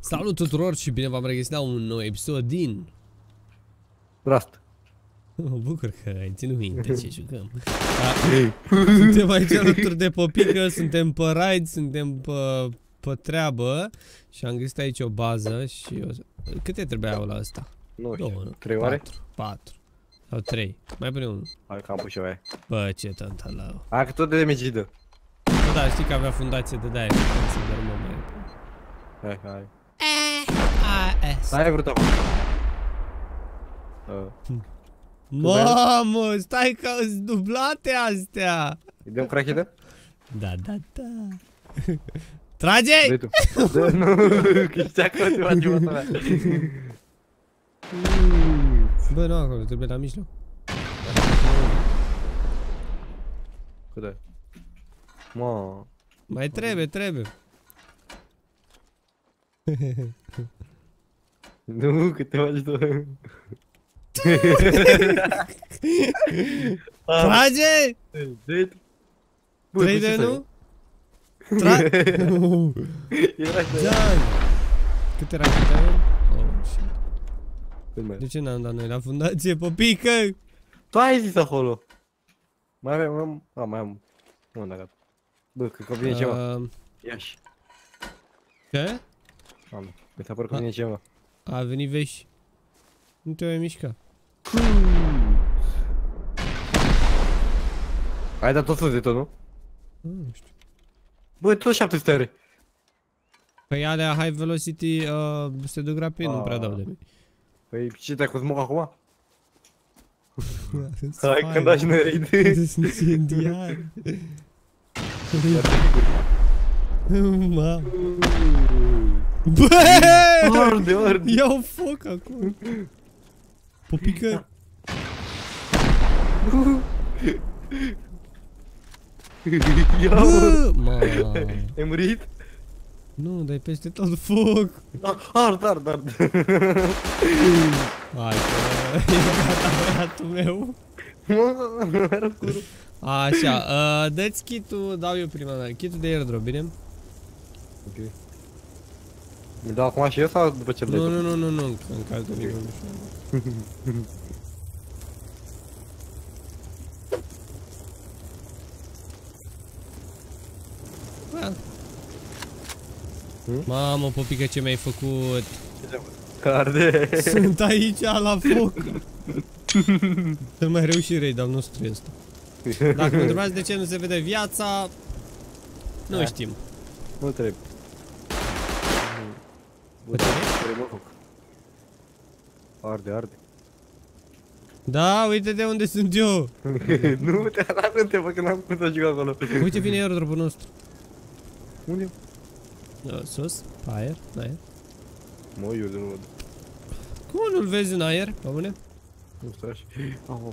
Salut tuturor și bine v-am regăsit la un nou episod din... Rust. Mă bucur că ai ținut minte ce jucăm. Suntem aici alături de Popică, suntem pe raid, suntem pe treabă și am găsit aici o bază și... Câte trebuiau la asta? Nu știu, 2, 3 oare? 4 sau 3. Mai pune unul. Hai că am pus ceva. Bă, ce tantalau. Hai că tot de damage dă. Bă, da, știi că avea fundație de de-aia, să dormă mai. Hai. Hai, Hai vrut acum. mamă, stai că îți dublate astea. Îi dăm crachidă? Da. Trage! Dă-i tu. Dă, nu, că știa că te faci mă ta. Bă, nu acolo, trebuie la mijloc. Cât mă. Mai trebuie. Nu, că te faci tu. Trage! Dă-i tu. 3 de nu? Era Gian! Câte rachete avem? Oh, shit. așa. De ce n-am dat noi la fundație, Popică? Tu ai zis acolo. Mai avem, mai am. Nu, dacă. Bă, cred că vine ceva. Ia-și. Ce? Doamne, mi s-a părut că vine ceva. A venit veși. Nu te mai mișca. Ai dat tot sus de tot, nu? Nu știu. Băi, tot 700 are. Păi alea high velocity se duc rapid, nu prea dau de mine. Păi ce te-ai cu smoke acum? Hai când aș ne raid. Sunt incendiar. Mamă. Băi! Arde. Iau foc acum. Popică. Bă! Mamă. Ai murit? Nu, dai peste tot foc. Ard. Hai că e gata băiatul meu. Mă, era curul. Așa, dă-ți kit-ul, dau eu prima dată, kit-ul de airdrop, bine? Ok. Mi dau acum și eu sau după ce-l dai tu? Nu, că încalcă micul. Mamă, Popică, ce mi-ai făcut? Arde. Sunt aici la foc. Cel mai reușit raid al nostru este. Dacă mă întrebați de ce nu se vede viața, nu știm. Nu trebuie. Arde. Da, uite de unde sunt eu. Nu te arată-te, bă, că n-am cum să joc acolo. Uite vine airdrop-ul nostru. Unde? Sus, pe aer, în aer. Mă, eu de nu văd. Cum nu-l vezi în aer, pe bune? Nu stai așa.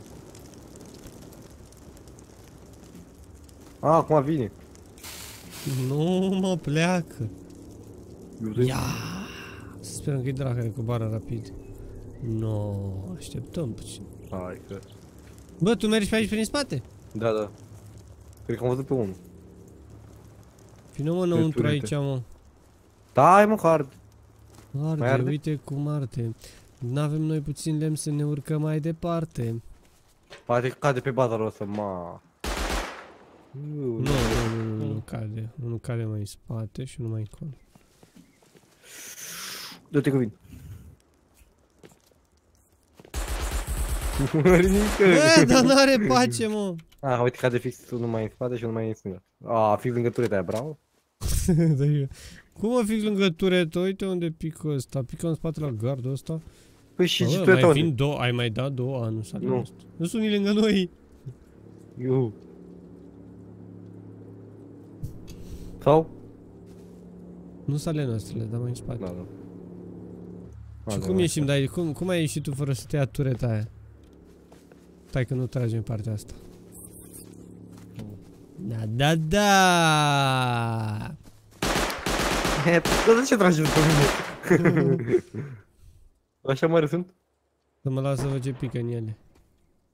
Acum vine. Nu mă pleacă. Ia! Să sperăm că e de la care coboară rapid. No, așteptăm puțin. Hai că... Bă, tu mergi pe aici prin spate? Da. Cred că am văzut pe unul. Vino mă înăuntru aici, mă. Dai mă, că arde. Arde, uite cum arde. N-avem noi puțin lemn să ne urcăm mai departe. Poate că cade pe baza ăsta, ma. Nu cade. Unul cade mai în spate și unul mai încolo. Du-te cu vin. Bă, dar n-are pace, mă. Uite, cade fix unul mai în spate și unul mai în stânga. Fix lângă tureta aia, bravo. Cum mă fix lângă turetă? Uite unde pică ăsta. Pică în spate la gardul ăsta. Păi și tureta mai vin două. Ai mai dat două? Nu s-a lăsat. Nu sunt unii lângă noi. Iu. Sau? Nu sunt ale noastre, le dăm mai în spate. Da. Și cum ieșim de aici? Cum ai ieșit tu fără să te ia tureta aia? Stai că nu tragem în partea asta. Da. De ce tragi după mine? Așa mare sunt? Să mă las să văd ce pică în ele.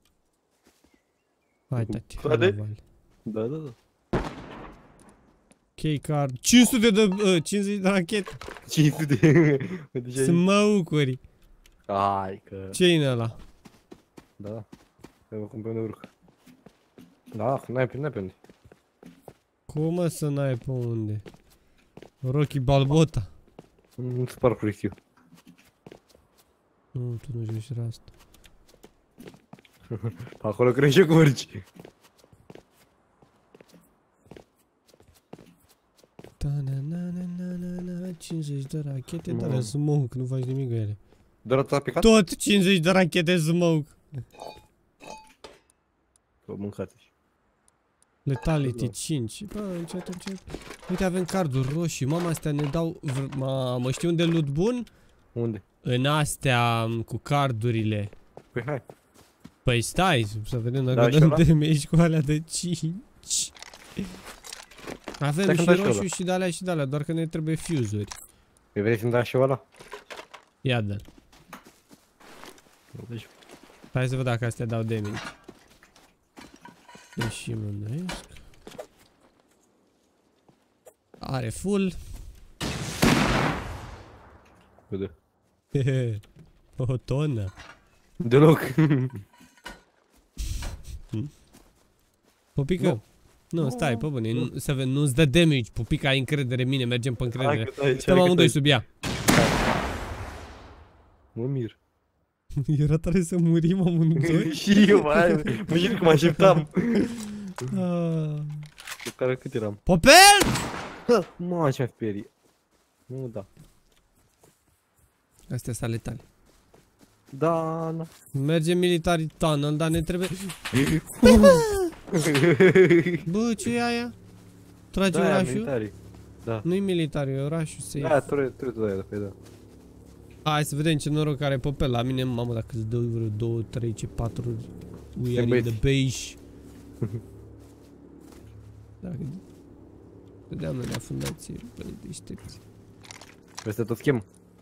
Hai, tati. Da. Key card. 500 de... 50 de rachete. 500 de... Sunt măucuri. Hai că... Ce-i în ăla? Da. Eu cum pe unde urc. Da, n-ai pe unde. Cum mă să n-ai pe unde? Rocky Balbota. Nu-ți par proiectiv. Nu, tu nu joci Rust. Acolo crește cu urci. Ta-na-na-na-na-na-na, 50 de rachete, dar le smoke, nu faci nimic cu ele. Doar atât a picat? Tot 50 de rachete smoke. Că mâncați. Letality 5. Bă, încet. Uite, avem carduri roșii. Mama, astea ne dau... Mamă, știi unde loot bun? Unde? În astea cu cardurile. Păi hai. Păi stai, să vedem dacă Da, dăm damage cu alea de 5. Avem și roșu și de alea, doar că ne trebuie fuse-uri. Păi vrei să-mi dai și ăla? Ia dă. Deci... Hai să văd dacă astea dau damage. Deși mă îndoiesc. Are full. Uite. O tonă. Deloc. Popică? Nu, stai, pe bune, nu-ți dă damage, Popica, ai încredere în mine, mergem pe încredere. Stăm amândoi sub ea. Mă mir. Era tare să murim amândoi? Și eu, mă știu cum așteptam. Care cât eram? Popel! Mă, ce-mi sperie. Nu, da. Astea sunt ale tale. Da, na. Mergem militari tunnel, dar ne trebuie... Bă, ce e aia? Trage orașul? Da. Nu-i militari, e orașul safe. Da, trebuie să dai, da. Hai să vedem ce noroc are Popel la mine. Mamă, dacă îți dă vreo 2, 3, 4 we are in the base. Dacă... Vedeam noi la fundație, bă, deștepți. Peste tot chem.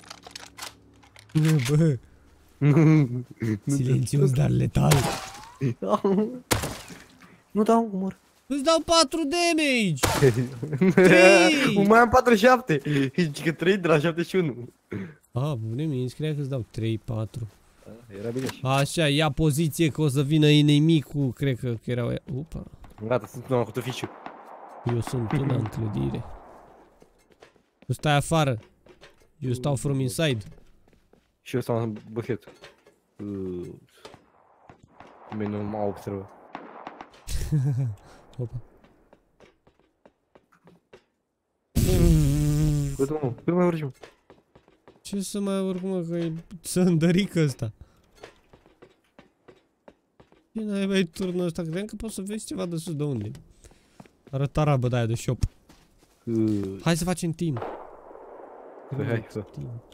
Bă. Silențios, dar letal. Nu dau, mor. Îți dau 4 damage! 3! Mai am 47! Zici că 3 de la 71. Bune, mi-i scria că îți dau 3, 4. Era bine așa. Așa, ia poziție că o să vină inimicul, cred că erau aia. Opa. Gata, sunt un cutoficiu. Eu sunt una în clădire. Tu stai afară. Eu stau from inside. Și eu stau în buchet. Nimeni nu m-a observat. Opa. Cât mai urci, mă? Ce să mai urc, mă, că e țăndărică ăsta. Ce n-ai mai turnul ăsta? Credeam că poți să vezi ceva de sus, de unde? Arăt arabă de aia de shop. Hai să facem team. Hai, să.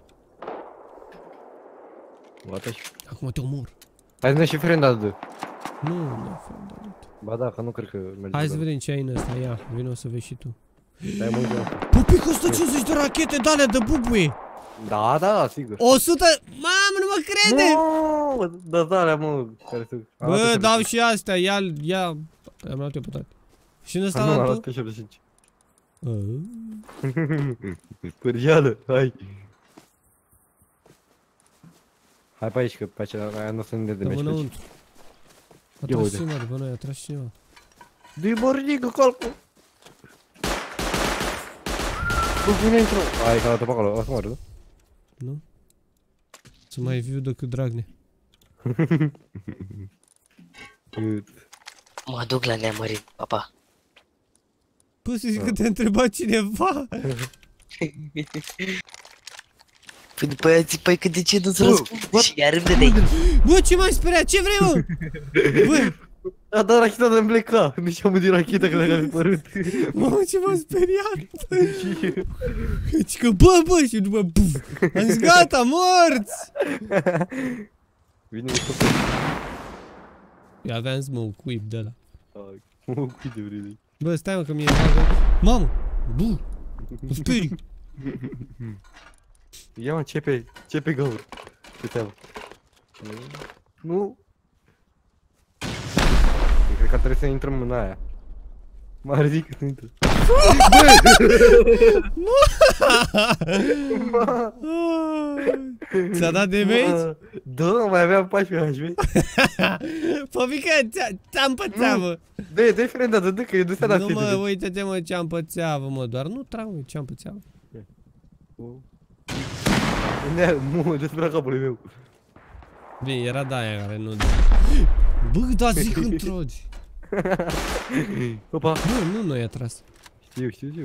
Acum te omor. Hai să ne și friend de. Nu, nu, friend. Ba da, că nu cred că merge. Hai să vedem ce ai în ăsta, ia, vino să vezi și tu. Dai mult de asta. Pupic, 150 de rachete de alea de bubuie! Da, sigur. 100... Mamă, nu mă crede! Mă, da, alea, mă, care se... Bă, dau și astea, ia... Am luat eu pe toate. Și în ăsta la tu? 75. Pârgeală, hai. Hai pe aici, că pe aia nu o să ne dăm aici. A tras cineva după noi, a tras cineva. Du-i bornică, calcu! Bă, vine intru! Hai, că arată pe acolo, o să moară, nu? Nu? Să mai viu decât Dragnea. Mă duc la neamărit, papa. Păi să zic că te-a întrebat cineva? Păi după aia zic, păi că de ce nu-ți răspund? Și iar îmi dădeai. Bă, ce m-ai speriat? Ce vrei, mă? Bă! A dat racheta de-mi pleca, nici am de racheta că le-am părut. Mamă, ce m-a speriat! Deci că bă, și după puf! Am zis gata, morți! Vine de Eu aveam smoke whip de ăla. Cât de vrei. Bă, stai mă că mi-e bagă. Mamă! Bă! Mă sperii! Ia mă, ce pe gaură? Ce teamă? Nu! Cred că trebuie să intrăm în aia. Mă ridic să intră. Ți-a dat damage? Da, mai aveam 14 HP. Popică, ți-am pățea, mă. Dă-i frenda, dă că e du-se la Nu, mă, uite-te, mă, ce-am pățea, mă, doar nu trag, mă, ce-am pățea. Mu, despre capului meu. Bine, era de-aia care nu... Bă, da, zic când trogi. Opa. Nu, nu i-a tras. Știu.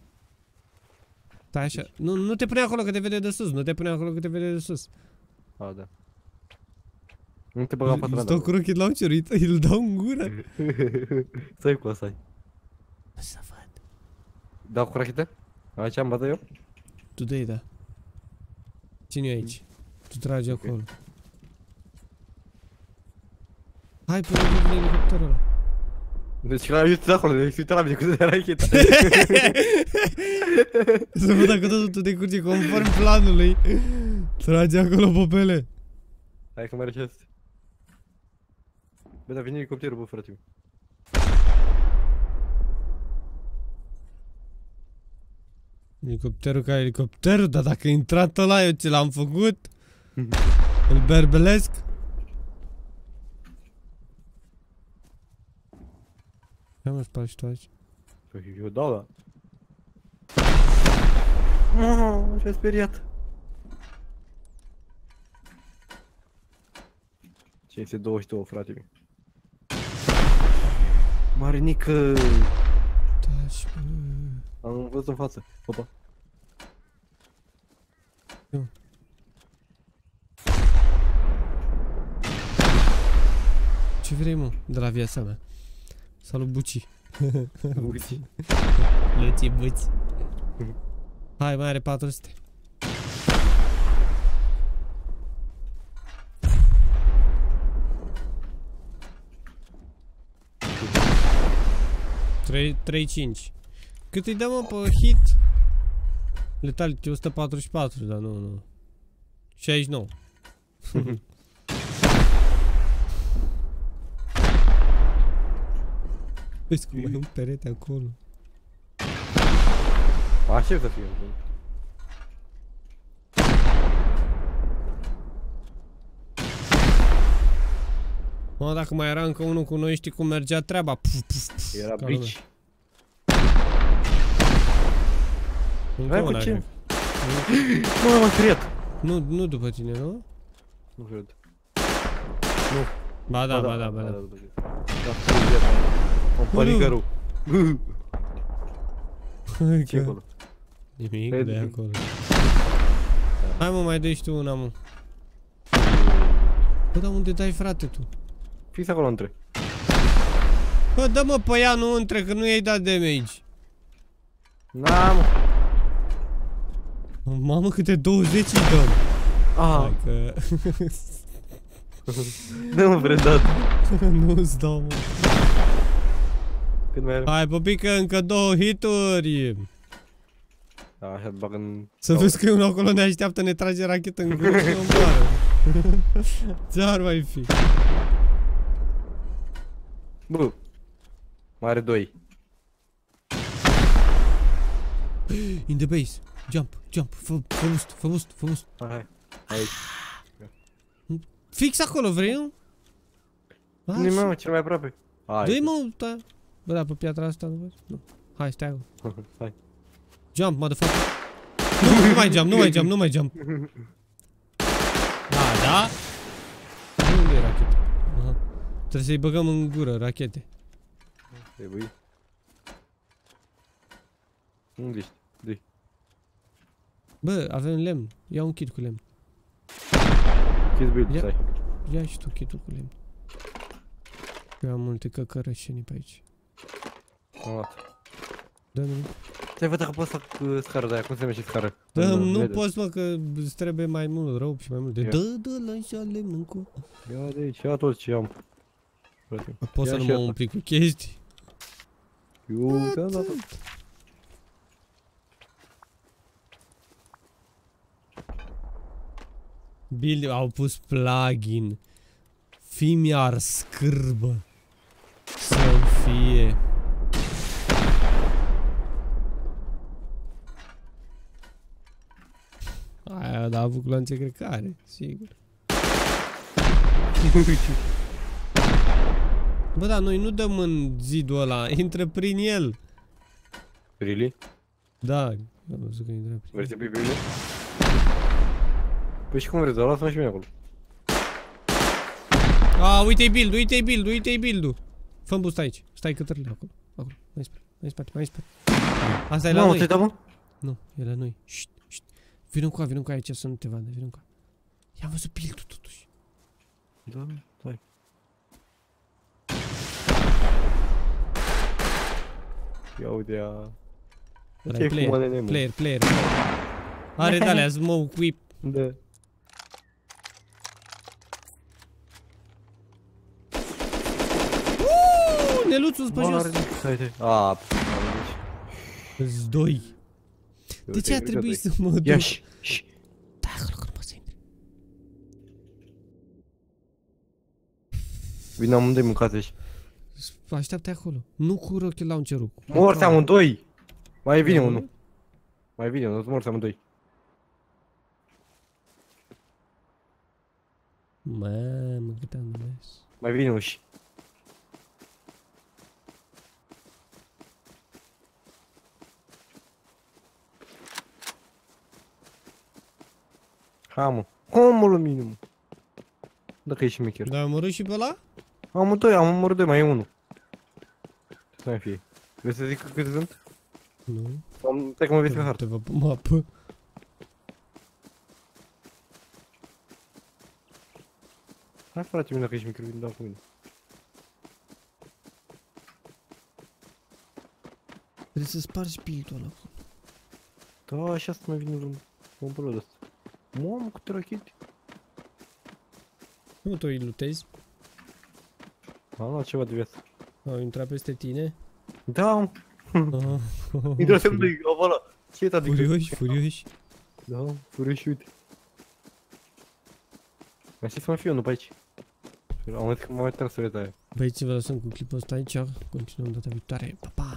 Stai așa, nu te pune acolo că te vede de sus, nu te pune acolo că te vede de sus. A, da. Nu te băga patru. Stau cu rocket launcher, îl dau în gură. Stai cu asta. Să văd. Dau cu rachete? Aici am bătă eu? Tu dă-i, da. Cine e aici? Tu tragi acolo. Hai, pune elicopterul ăla. Deci că l-am uitat acolo, deci uite la mine cu de racheta. Să văd dacă totul te curge conform planului. Trage acolo popele. Hai că mai răcește. Bă, dar vine elicopterul, bă, frate. Elicopterul ca elicopterul, dar dacă a intrat ăla, eu ce l-am făcut? Îl berbelesc? Ia mă spargi tu aici. Eu dau, da. Ce-a speriat. 522, frate mi. Marinică! Taci, bă. Am văzut în față. Opa. Eu. Ce vrei, mă, de la viața mea? Salut, Buci. Uite. Luci, Buci. Hai, mai are 400. Trei 5. Cât îi dăm, mă, pe hit? Letality 144, dar nu. 69. Vezi cum mai e un perete acolo. Aștept să fie. Mă, dacă mai era încă unul cu noi, știi cum mergea treaba. Era bici. Încă una. Mă, m-am speriat. Nu după tine, nu? Nu cred. Ba da. Da, un pănicăru. Ce acolo? Nimic de acolo. Hai, mă, mai dai și tu una, mă. Bă, dar unde dai, frate, tu? Fix acolo între. Bă, dă-mă pe ea, nu între, că nu i-ai dat damage. Na, mă. Mamă, câte 20 îi dăm. Hai că... Dă-mă vredat. Nu-ți dau, mă. Cât mai are? Hai, păpică, încă 2 hituri. Da, așa bag în... Să vezi că e unul acolo ne așteaptă, ne trage rachetă în gură și ne omoară. Ce-ar mai fi? Bă, mai are 2. In the base. Jump. Fă boost. Hai. Aici. Fix acolo, vrei, nu? Nu, mă, cel mai aproape. Dă-i, mă, da. Bă, da, pe piatra asta, nu vezi? Nu. Hai, stai acolo. Hai. Jump, motherfucker. Nu mai jump. Da? Unde e racheta? Aha. Trebuie să-i băgăm în gură rachete. Trebuie. Unde ești? Dă-i. Bă, avem lemn. Ia un kit cu lemn. Kit build, stai. Ia și tu kitul cu lemn. Eu am multe căcărășenii pe aici. Am luat. Dă-mi. Stai, văd dacă poți să fac scară de aia, cum se numește scară? Nu poți, mă, că îți trebuie mai mult rope și mai mult de... Dă, la-și lemn încă. Ia de aici, ia tot ce am. Poți să nu mă umpli cu chestii? Eu te-am dat. Build, au pus plugin. Fii-mi-ar scârbă. Să fie. Aia a avut gloanțe, cred că are, sigur. Bă, dar noi nu dăm în zidul ăla, intră prin el. Really? Da, am văzut că intră prin Vrei să pui pe mine? Păi și cum vreți, dar lasă-mă și mine acolo. A, uite-i build, uite-i build, uite-i build-ul. Fă-mi boost aici, stai cătările acolo, acolo, mai spate, mai spate, mai spate. Asta e la noi. Mamă, mă? Nu, e la noi. Șt, șt. Vină cu aici să nu te vadă, vină cu. I-am văzut build-ul totuși. Da, stai. Ia uite ea. Player. Are de-alea, smoke whip. Da. Neluțul pe jos. A, Îți doi. De ce a trebuit să mă duc? Ia și. Da, acolo că nu poți să intri. Vine amândoi mâncați aici. Așteaptă acolo. Nu cu rocket launcher-ul. Morți amândoi! Mai vine unul. Mai vine unul, morți amândoi. Mamă, cât am mers. Mai vine unul și. Ha, mă. Cum mă minim? Dacă ești micher. Da, am omorât și pe ăla? Am omorât doi, mai e unul. Ce să mai fie? Vrei să zic câte sunt? Nu. Stai că mă vezi pe hartă. Te văd pe mapă. Hai frate, mine dacă ești micher, vin dau cu mine. Trebuie să spargi build-ul ăla. Da, așa să mai vine un bălăd ăsta. Mamă, câte rachete. Nu te-o lutezi? Am luat ceva de viață. Au intrat peste tine? Da, intră semn de avala. Ce e ta de Furioși. Da, furioși, uite. Mai știi să mai fie unul pe aici. Am zis că mă mai tras să vezi aia. Băieți, vă lăsăm cu clipul ăsta aici. Continuăm data viitoare. Pa, pa!